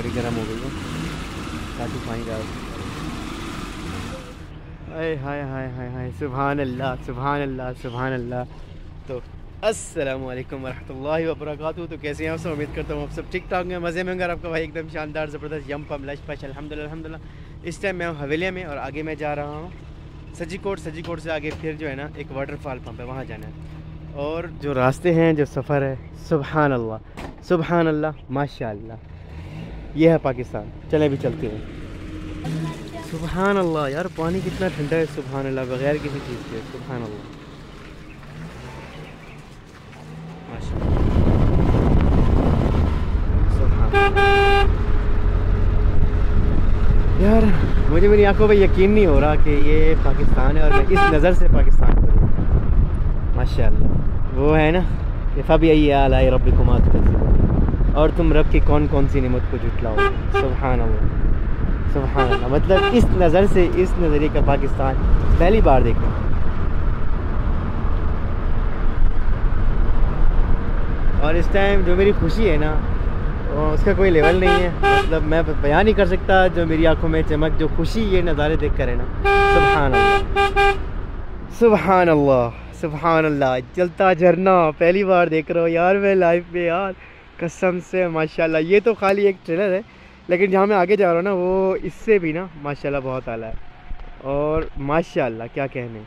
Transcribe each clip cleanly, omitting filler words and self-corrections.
Body गर्म हो गई है। चाचू पानी डाल, हाय हाय हाय हाय हाय, सुभान अल्लाह सुभान अल्लाह सुभान अल्लाह। तो अस्सलामु अलैकुम वरहमतुल्लाहि वबरकातुहू। तो कैसे हैं आप सब? उम्मीद करता हूँ आप सब ठीक ठाक हैं, मज़े में होंगे। आपका भाई एकदम शानदार ज़बरदस्त यम पम लश पश अल्हम्दुलिल्लाह अल्हम्दुलिल्लाह। इस टाइम मैं हूँ हवेलिया में और आगे मैं जा रहा हूँ सजीकोट। सजीकोट से आगे फिर जो है ना एक वाटरफॉल पंप है, वहाँ जाना है। और जो रास्ते हैं, जो सफ़र है, सुभान अल्लाह माशाअल्लाह। ये है पाकिस्तान। चलें भी चलते हैं। सुभान अल्लाह यार, पानी कितना ठंडा है, सुभान अल्लाह, बगैर किसी चीज़ के, सुभान अल्लाह माशाअल्लाह सुभान। यार मुझे मेरी आंखों पे यकीन नहीं हो रहा कि ये पाकिस्तान है और मैं इस नज़र से पाकिस्तान को देखूं। माशाअल्लाह, वो है ना कि फ़बी आलाइ रब्बिकुमा तुकज़्ज़िबान, और तुम रब की कौन कौन सी नेमत को झुटलाओ। सुभान अल्लाह सुभान अल्लाह। मतलब इस नज़र से, इस नज़रिए का पाकिस्तान पहली बार देखा। और इस टाइम जो मेरी खुशी है ना, उसका कोई लेवल नहीं है। मतलब मैं बयान नहीं कर सकता जो मेरी आंखों में चमक, जो खुशी ये नज़ारे देख कर है ना, सुभान अल्लाह सुभान अल्लाह सुभान अल्लाह। चलता झरना पहली बार देख रहा हूँ यार मैं लाइफ में, यार कसम से माशाल्लाह। ये तो खाली एक ट्रेलर है, लेकिन जहाँ मैं आगे जा रहा हूँ ना वो इससे भी ना माशाल्लाह बहुत आला है। और माशाल्लाह क्या कहने,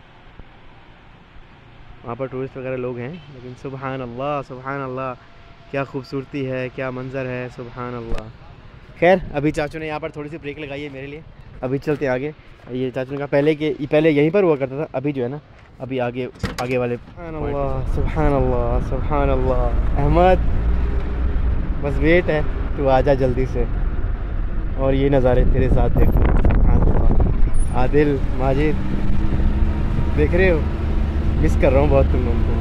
वहाँ पर टूरिस्ट वगैरह लोग हैं, लेकिन सुभान अल्लाह क्या खूबसूरती है, क्या मंज़र है, सुभान अल्लाह। खैर अभी चाचू ने यहाँ पर थोड़ी सी ब्रेक लगाई है मेरे लिए। अभी चलते हैं आगे। ये चाचू ने कहा पहले यहीं पर हुआ करता था, अभी जो है ना अभी आगे वाले। सुभान अल्लाह। अहमद बस वेट है, तू आजा जल्दी से और ये नज़ारे तेरे साथ देखो। सुभान अल्लाह। आदिल, माजिद, देख रहे हो? मिस कर रहा हूँ बहुत तुम लोगों को।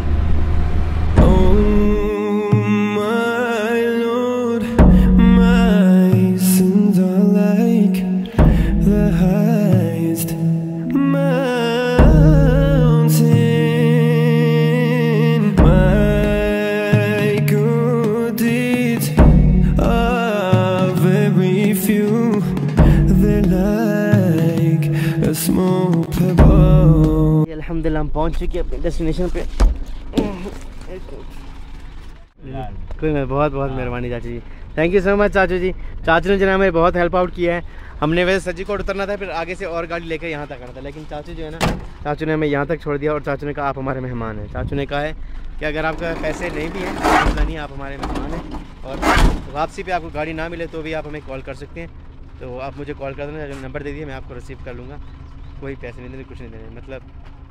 अल्हम्दुलिल्लाह हम पहुँच चुके हैं अपने डेस्टिनेशन पे। कोई बहुत बहुत मेहरबानी चाचू ji, thank you so much चाचू जी। चाचू ने जो है हमें बहुत हेल्प आउट किया है। हमने वैसे सजीकोट उतरना था, फिर आगे से और गाड़ी लेकर यहाँ तक आना था, लेकिन चाचू जो है ना, चाचू ने हमें यहाँ तक छोड़ दिया। और चाचू ने कहा आप हमारे मेहमान हैं। चाचू ने कहा है कि अगर आपका पैसे नहीं भी हैं मसला नहीं, आप हमारे मेहमान हैं, और वापसी पे आपको गाड़ी ना मिले तो भी आप हमें कॉल कर सकते हैं। तो आप मुझे कॉल कर देना, जो नंबर दे दिए मैं आपको रिसीव कर लूँगा। कोई पैसे नहीं देने, कुछ नहीं देने, मतलब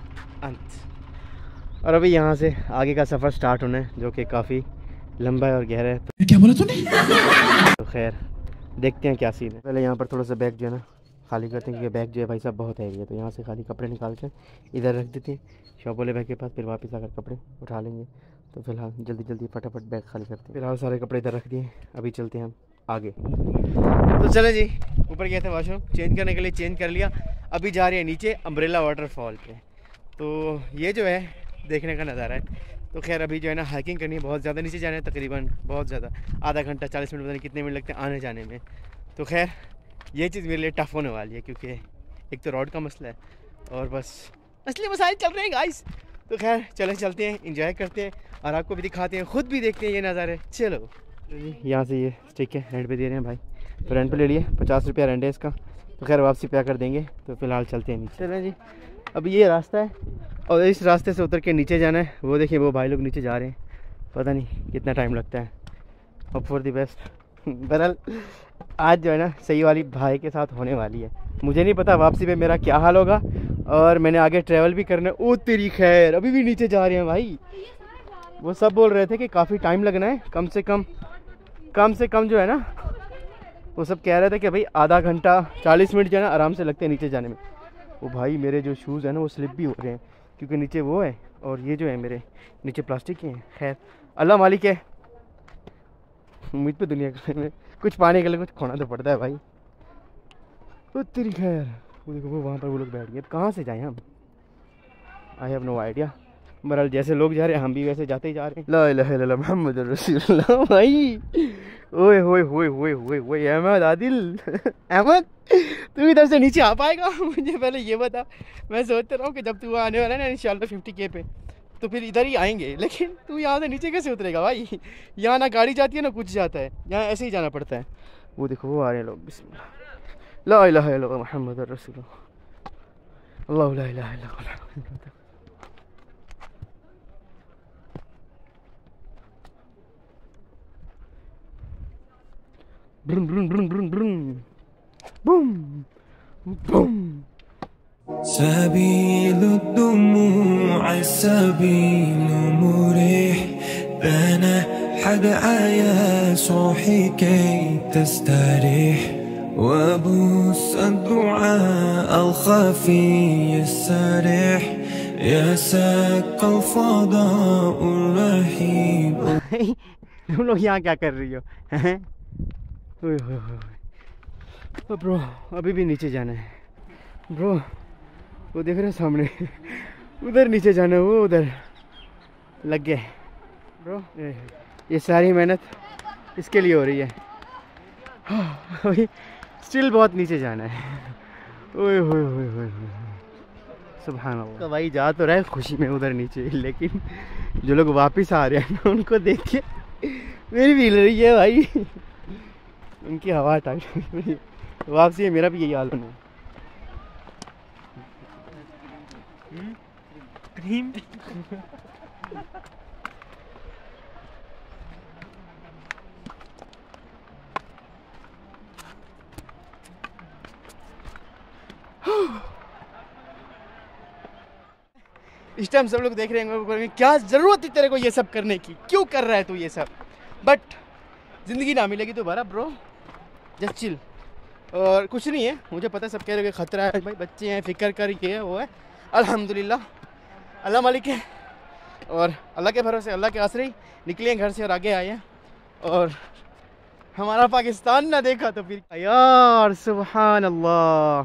अंत। और अभी यहाँ से आगे का सफ़र स्टार्ट होना है, जो कि काफ़ी लंबा है और गहरा है। तो क्या बोला तूने? तो खैर देखते हैं क्या सीन है। पहले यहाँ पर थोड़ा सा बैग जो है ना खाली करते हैं, क्योंकि बैग जो है भाई साहब बहुत हैवी है। तो यहाँ से खाली कपड़े निकाल कर इधर रख देते हैं शॉप वाले भाई के पास, फिर वापस आकर कपड़े उठा लेंगे। तो फिलहाल जल्दी फटाफट बैग खाली करते हैं। फिलहाल सारे कपड़े इधर रख दिए, अभी चलते हैं हम आगे। तो चले जी, ऊपर गए थे वॉशरूम चेंज करने के लिए, चेंज कर लिया। अभी जा रहे हैं नीचे अम्ब्रेला वाटरफॉल पे। तो ये जो है देखने का नज़ारा है। तो खैर अभी जो है ना हाइकिंग करनी है, बहुत ज़्यादा नीचे जाना है, तकरीबन बहुत ज़्यादा आधा घंटा 40 मिनट, पता नहीं कितने मिनट लगते हैं आने जाने में। तो खैर ये चीज़ मेरे लिए टफ़ होने वाली है, क्योंकि एक तो रोड का मसला है और बस असली मसाइल चल रहे हैं गाइस। तो खैर चलते हैं, इंजॉय करते हैं और आपको भी दिखाते हैं, ख़ुद भी देखते हैं ये नज़ारे। चलो यहाँ से ये स्टिक है, रेंट पे दे रहे हैं भाई, तो रेंट पे ले लिए, 50 रुपया रेंट है इसका। तो खैर वापसी पे कर देंगे। तो फिलहाल चलते हैं नीचे। चलें जी, अभी ये रास्ता है और इस रास्ते से उतर के नीचे जाना है। वो देखिए वो भाई लोग नीचे जा रहे हैं, पता नहीं कितना टाइम लगता है। Hope for the best. बहरहाल आज जो है ना सही वाली भाई के साथ होने वाली है। मुझे नहीं पता वापसी पे मेरा क्या हाल होगा, और मैंने आगे ट्रैवल भी करना है। ओ तेरी खैर, अभी भी नीचे जा रहे हैं भाई। वो सब बोल रहे थे कि काफ़ी टाइम लगना है, कम से कम जो है ना, वो सब कह रहे थे कि भाई आधा घंटा 40 मिनट जो है ना आराम से लगते हैं नीचे जाने में। वो भाई मेरे जो शूज़ हैं ना वो स्लिप भी हो रहे हैं, क्योंकि नीचे वो है और ये जो है मेरे नीचे प्लास्टिक के हैं। खैर अल्लाह मालिक है, उम्मीद पे दुनिया में कुछ पाने के लिए कुछ खोना तो पड़ता है भाई। तो तेरी खैर वो देखो, वो वहाँ पर वो लोग बैठ गए। अब कहाँ से जाएँ हम? I have no idea. बहरहाल जैसे लोग जा रहे हैं हम भी वैसे जाते ही जा रहे हैं। ला इलाहा इल्लल्लाह मुहम्मदुर रसूलुल्लाह। भाई ओए होए होए होए होए होए अहमद आदिल अहमद तू इधर से नीचे आ पाएगा? मुझे पहले ये बता। मैं सोचता रहा हूँ कि जब तू आने वाला है ना इंशाल्लाह 50K पे तो फिर इधर ही आएंगे, लेकिन तू यहाँ से नीचे कैसे उतरेगा भाई? यहाँ ना गाड़ी जाती है ना कुछ जाता है, यहाँ ऐसे ही जाना पड़ता है। वो देखो वो आ रहे हैं लोग। बिस्मिल्लाह ला इलाहा इल्लल्लाह मुहम्मदुर रसूलुल्लाह अल्लाहु ला इलाहा इल्ला हुवा। ब्रुन ब्रुन ब्रुन ब्रुन ब्रुन बूम बूम। سبيل الدموع السبيل مريح أنا حد يا صوحي كي تستريح وبوس الدعاء الخفي السريح يا ساق الفضاء الرحيم। तुम लोग यहाँ क्या कर रही हो? ब्रो अभी भी नीचे जाना है ब्रो। वो देख रहे हैं सामने उधर नीचे जाना है, वो उधर लग गए ब्रो। ये सारी मेहनत इसके लिए हो रही है। अभी स्टिल बहुत नीचे जाना है। ओए होए होए होए सुभान अल्लाह। भाई जा तो रहा है खुशी में उधर नीचे, लेकिन जो लोग वापस आ रहे हैं ना उनको देख के मेरी भी हिल रही है भाई। उनकी हवा टाइट वापसी है, मेरा भी यही हाल है। क्रीम इस टाइम सब लोग देख रहे हैं क्या जरूरत थी तेरे को ये सब करने की, क्यों कर रहा है तू ये सब? बट जिंदगी ना मिलेगी दोबारा ब्रो, जस्ट चिल। और कुछ नहीं है, मुझे पता है सब कह रहे हैं खतरा है भाई, बच्चे हैं फिक्र कर ये है वो है। अल्हम्दुलिल्लाह अल्लाह मालिक है और अल्लाह के भरोसे अल्लाह के आसरे ही निकले घर से और आगे आए हैं। और हमारा पाकिस्तान ना देखा तो फिर यार सुभान अल्लाह,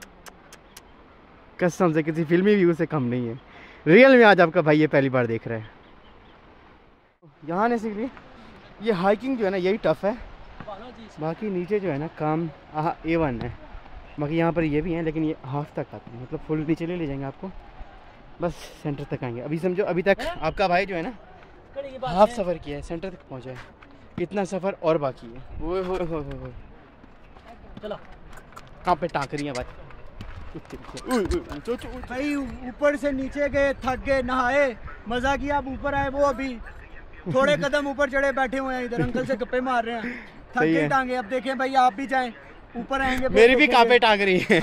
कसम से किसी फिल्मी व्यू से कम नहीं है। रियल में आज आपका भाई ये पहली बार देख रहा है। यहाँ ने सीख ये हाइकिंग जो है ना यही टफ है, बाकी नीचे जो है ना काम A1 है। बाकी यहाँ पर ये भी हैं लेकिन ये हाफ तक आते हैं, मतलब फुल नीचे ले जाएंगे आपको, बस सेंटर तक आएंगे। अभी समझो अभी तक आपका भाई जो है ना हाफ सफ़र किया है, सेंटर तक पहुँचा है, इतना सफ़र और बाकी है। वो हो चलो कहाँ पे टाँक रही है भाई? ऊपर से नीचे गए, थक गए, नहाए, मजा किया, अब ऊपर आए। वो अभी थोड़े कदम ऊपर चढ़े बैठे हुए हैं, इधर अंकल से गप्पे मार रहे हैं, थक गए टांगे। अब देखें भाई आप भी जाएं, ऊपर आएंगे। मेरी भी कांपे टांग रही है।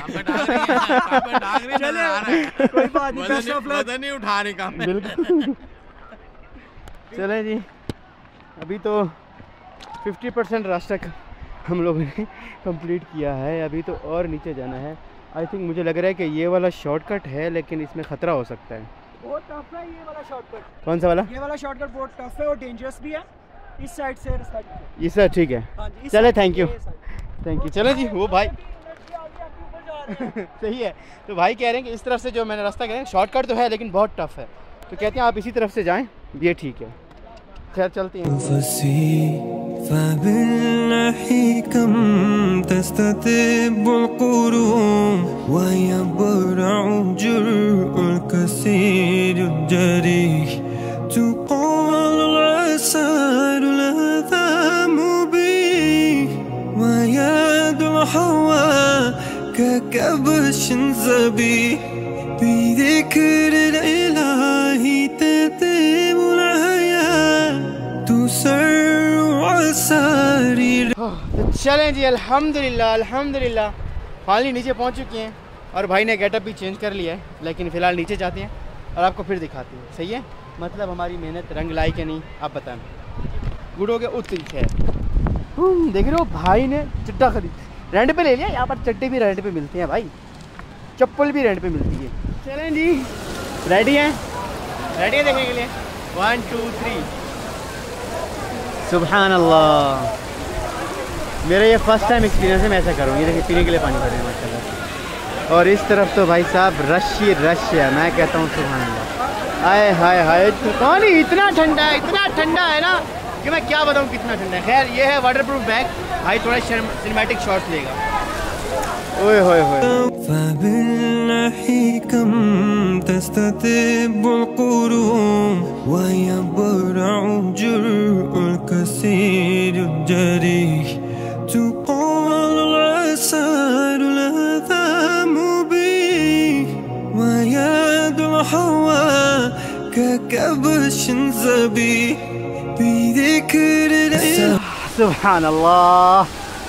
चले कोई बात नहीं, उठा रही कांपे। बिल्कुल चले जी, अभी तो 50% रास्ता हम लोगों ने कंप्लीट किया है, अभी तो और नीचे जाना है। आई थिंक मुझे लग रहा है कि ये वाला शॉर्टकट है लेकिन इसमें ख़तरा हो सकता है। बहुत टफ है ये वाला शॉर्टकट। कौन सा वाला? ये वाला शॉर्टकट बहुत टफ है और डेंजरस भी है। इस साइड से रास्ता इस साइड ठीक है। चले थैंक यू थैंक यू। चलो जी वो भाई सही है। तो भाई कह रहे हैं कि इस तरफ से जो मैंने रास्ता कह रहे हैं शॉर्टकट तो है लेकिन बहुत टफ है, तो कहते हैं आप इसी तरफ से जाएं, ये ठीक है। खैर चलते हैं। चलें जी अल्हम्दुलिल्लाह अल्हम्दुलिल्लाह फाइनली नीचे पहुंच चुके हैं और भाई ने गेटअप भी चेंज कर लिया है, लेकिन फ़िलहाल नीचे जाते हैं और आपको फिर दिखाते हैं। सही है, मतलब हमारी मेहनत रंग लाई कि नहीं आप बताएं। गुड हो गया उतरी है। देख रहे हो भाई ने चड्डा खरीद रेंट पे ले लिया। यहाँ पर चड्डे भी रेंट पे मिलते हैं भाई, चप्पल भी रेंट पे मिलती है। चलें जी रेडी हैं? रेडी है देखने के लिए? 1 2 3 सुभान अल्लाह। मेरा ये फर्स्ट टाइम एक्सपीरियंस है, मैं ऐसा करूँ। ये देखिए पीने के लिए पानी भर रहे हैं माशाल्लाह। और इस तरफ तो भाई साहब रश ही रश है, मैं कहता हूँ सुभान अल्लाह। हाय हाय हाय, पानी इतना ठंडा है ना कि मैं क्या बताऊँ कितना ठंडा है। खैर ये है वाटर प्रूफ बैग, भाई थोड़ा सिनेमैटिक शॉट्स लेगा। ओए होए होए। सुभान अल्लाह,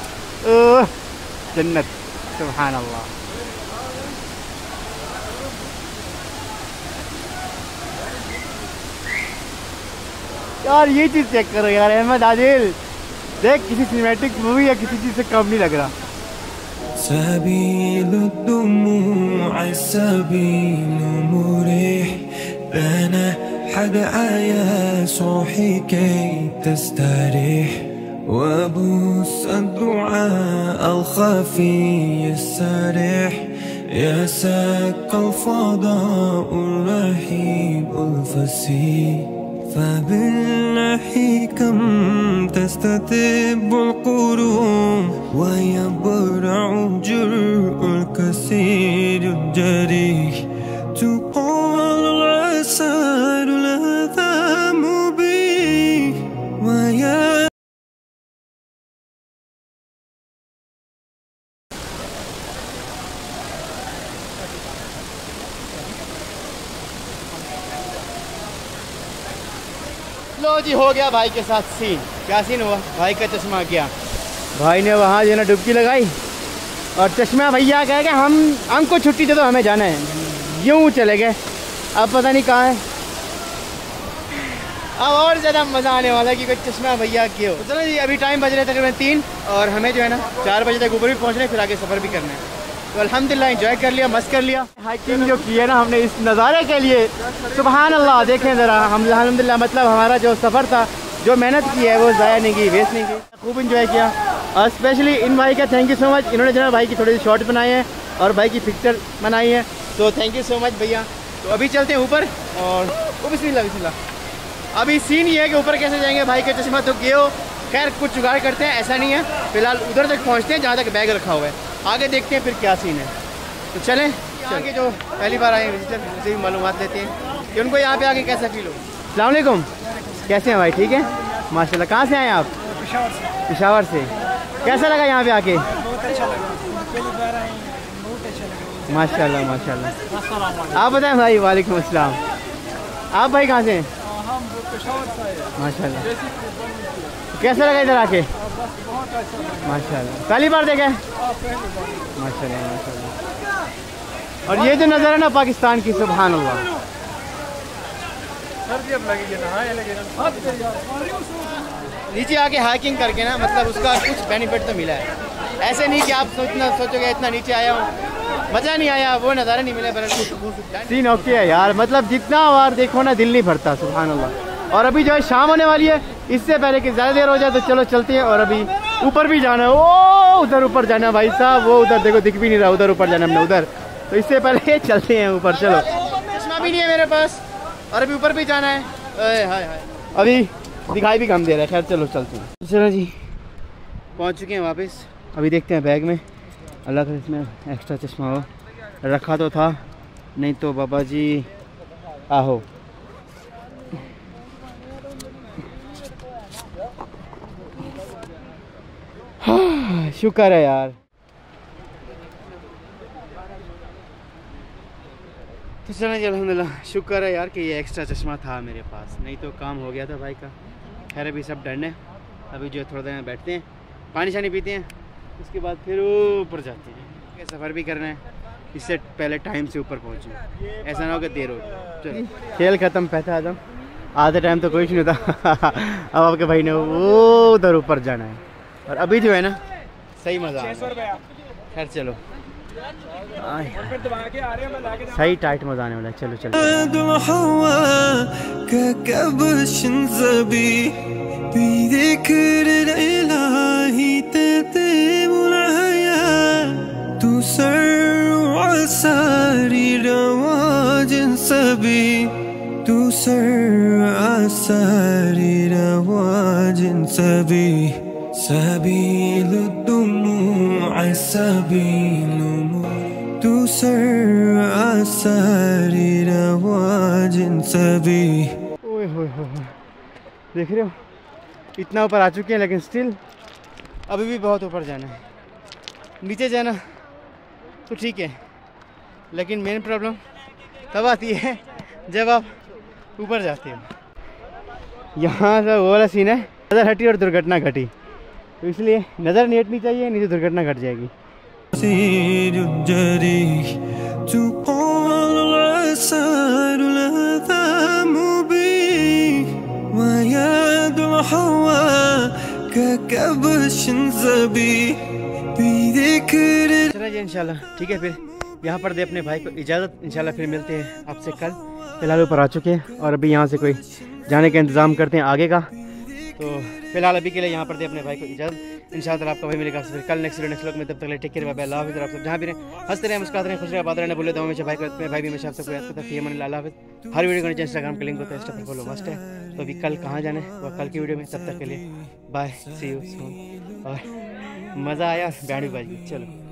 जन्नत, सुभान अल्लाह। यार ये चीज़ चेक करो यार अहमद आदिल, देख किसी सिनेमैटिक मूवी या किसी चीज़ से कम नहीं लग रहा। سبيل الدموع سبيل مريح بنا حد عيا صوحي كي تستريح وبوس الدعاء الخفي السريح يا ساق الفضاء الرحيب الفسيح فبالله كم تستتب القلوب ويبرع جرء الكثير الجريح تقال العسار الأثام به ويا लो जी, हो गया भाई के साथ सीन। क्या सीन हुआ, भाई का चश्मा गया, भाई ने वहाँ जो ना डुबकी लगाई और चश्मा भैया कह के हमको छुट्टी दे दो, हमें जाना है, यूँ चले गए। अब पता नहीं कहाँ है। अब और ज़्यादा मज़ा आने वाला है कि चश्मा भैया क्यों। तो चलो जी, अभी टाइम बज रहे हैं तकरीबन 3 और हमें जो है ना 4 बजे तक ऊपर भी पहुँचना है, फिर आगे सफ़र भी करना है। तो अल्हम्दुलिल्लाह एंजॉय कर लिया, मस्त कर लिया। हाइकिंग जो की है ना हमने इस नज़ारे के लिए, सुभान अल्लाह। देखें ज़रा, हम अल्हम्दुलिल्लाह मतलब हमारा जो सफ़र था, जो मेहनत की है वो ज़ाया नहीं की, वेस्ट नहीं की, खूब इंजॉय किया। और स्पेशली इन भाई का थैंक यू सो मच, इन्होंने जो है भाई की थोड़ी सी शॉर्ट बनाए हैं और भाई की पिक्चर बनाई है, तो थैंक यू सो मच भैया। तो अभी चलते हैं ऊपर और बिस्मिल्लाह। अभी सीन ये है कि ऊपर कैसे जाएंगे, भाई का चश्मा तो गए हो, खैर कुछ जुगाड़ करते हैं, ऐसा नहीं है। फिलहाल उधर तक पहुँचते हैं जहाँ तक बैग रखा हुआ है, आगे देखते हैं फिर क्या सीन है। तो चलें, आगे जो पहली बार आए विजिटर उनसे भी मालूमात लेते हैं कि उनको यहाँ पे आके कैसा फील हो। अस्सलाम वालेकुम, कैसे हैं भाई, ठीक है माशाल्लाह। कहाँ से आए आप? पेशावर से। कैसा लगा यहाँ पे आके? बहुत अच्छा लगा, पहली बार आए, बहुत अच्छा लगा माशाल्लाह माशाल्लाह। आप बताएं भाई। वालेकुम अस्सलाम। आप भाई कहाँ से हैं? हम पेशावर से आए माशाल्लाह। कैसा लगा इधर आके? बहुत अच्छा लगा माशाल्लाह। पहली बार देखे? माशाल्लाह माशाल्लाह। और ये जो नज़र है ना पाकिस्तान की, सुभान अल्लाह। नीचे आके हाइकिंग करके ना मतलब उसका कुछ बेनिफिट तो मिला है। ऐसे नहीं कि आप सोचोगे इतना नीचे आया हूँ मज़ा नहीं आया, वो नज़ारा नहीं मिला। सीन ओके है यार, मतलब जितना बार देखो ना दिल नहीं भरता, सुभान अल्लाह। और अभी जो है शाम होने वाली है, इससे पहले कि ज़्यादा देर हो जाए तो चलो चलते हैं। और अभी ऊपर भी जाना है, वो उधर ऊपर जाना है भाई साहब, वो उधर देखो दिख भी नहीं रहा, उधर ऊपर जाना हमने उधर। तो इससे पहले चलते हैं ऊपर, चलो। चश्मा भी नहीं है मेरे पास और अभी ऊपर भी जाना है। हाय हाय, अभी दिखाई भी कम दे रहा है। खैर चलो चलते हैं। चलो जी, पहुंच चुके हैं वापस। अभी देखते हैं बैग में, अल्लाह का इसमें एक्स्ट्रा चश्मा हो, रखा तो था, नहीं तो बाबा जी आहो। हाँ, शुक्र है यार। तो चलें जी, अल्हम्दुलिल्लाह शुक्र है यार कि ये एक्स्ट्रा चश्मा था मेरे पास, नहीं तो काम हो गया था भाई का। खैर अभी सब डन है, अभी जो है थोड़ा देर में बैठते हैं, पानी शानी पीते हैं, उसके बाद फिर ऊपर जाते हैं। सफ़र भी करना है, इससे पहले टाइम से ऊपर पहुँचूँ, ऐसा ना हो कि देर हो। चलो खेल ख़त्म, पैसा आदम आधे टाइम तो कोई नहीं होता। अब आपके भाई ने वो उधर ऊपर जाना है और अभी जो है ना सही मज़ा आ रहा है। खैर चलो, सही टाइट मजा आने वाला है। चलो चलो। सारी रवाजन सभी तू سراسر رواج سبيل الدموع سبيل تو سراسر رواج سبيل. ओए होए होए, देख रहे हो इतना ऊपर आ चुके हैं, लेकिन स्टिल अभी भी बहुत ऊपर जाना है. नीचे जाना तो ठीक है, लेकिन मेन प्रॉब्लम तब आती है जब आप ऊपर जाते हो. यहाँ से वो वाला सीन है, नज़र हटी और दुर्घटना घटी, तो इसलिए नज़र नहीं हटनी चाहिए, नहीं तो दुर्घटना घट जाएगी. चला जी इंशाल्लाह, ठीक है. फिर यहाँ पर दे अपने भाई को इजाज़त, इंशाल्लाह फिर मिलते हैं आपसे कल. फ़िलहाल ऊपर आ चुके हैं और अभी यहाँ से कोई जाने का इंतज़ाम करते हैं आगे का. तो फिलहाल अभी के लिए यहाँ पर दे अपने भाई को इजाज़त. इंशाल्लाह आपका भाई मिलेगा फिर कल नेक्स्ट व्लॉग में. तब तक टेक केयर, बाय बाय, अल्लाह हाफ़िज़. आप सब जहाँ भी रहें हंसते रहें, मुस्कुराते रहें, खुश रहें, आबाद रहें, भूले दो हमेशा भाई को. अपने भाई भी हमेशा आप सबको याद करता है. अल्लाह हाफ़िज़. हर वीडियो को नीचे इंस्टाग्राम का लिंक होता है, इंस्टा पर फॉलो मस्ट है. तो अभी कल कहाँ जाना है वो कल की वीडियो में. तब तक के लिए बाय, सी यू सून. और मज़ा आया, बैंड भी बज गई. चलो.